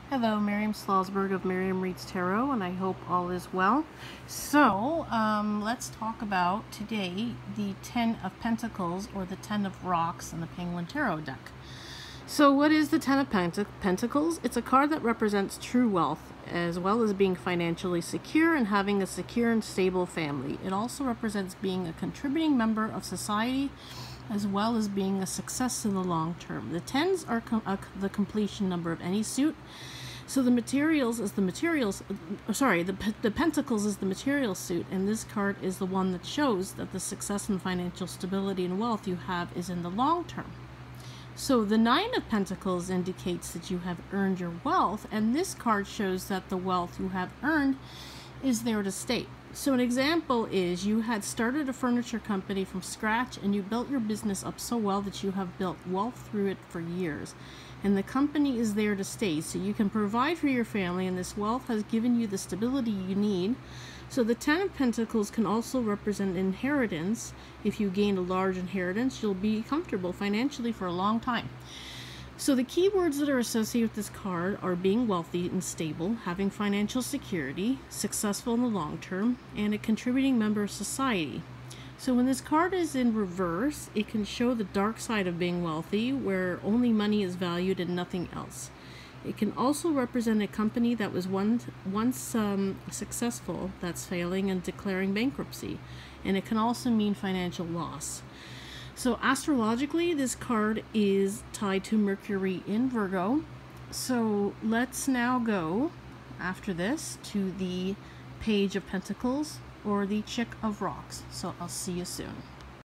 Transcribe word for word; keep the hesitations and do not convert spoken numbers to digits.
Hello, Miriam Slosberg of Miriam Reads Tarot, and I hope all is well. So, um, let's talk about today the Ten of Pentacles, or the Ten of Rocks in the Penguin Tarot deck. So what is the Ten of Pent Pentacles? It's a card that represents true wealth, as well as being financially secure and having a secure and stable family. It also represents being a contributing member of society, as well as being a success in the long term. The tens are com uh, the completion number of any suit. So the materials is the materials, uh, sorry, the, the pentacles is the material suit, and this card is the one that shows that the success and financial stability and wealth you have is in the long term. So the Nine of Pentacles indicates that you have earned your wealth, and this card shows that the wealth you have earned is there to stay. So an example is you had started a furniture company from scratch and you built your business up so well that you have built wealth through it for years. And the company is there to stay, so you can provide for your family, and this wealth has given you the stability you need. So the Ten of Pentacles can also represent inheritance. If you gain a large inheritance, you'll be comfortable financially for a long time. So the key words that are associated with this card are being wealthy and stable, having financial security, successful in the long term, and a contributing member of society. So when this card is in reverse, it can show the dark side of being wealthy, where only money is valued and nothing else. It can also represent a company that was once, once um, successful that's failing and declaring bankruptcy. And it can also mean financial loss. So astrologically, this card is tied to Mercury in Virgo. So let's now go, after this, to the Page of Pentacles, or the Chick of Rocks. So I'll see you soon.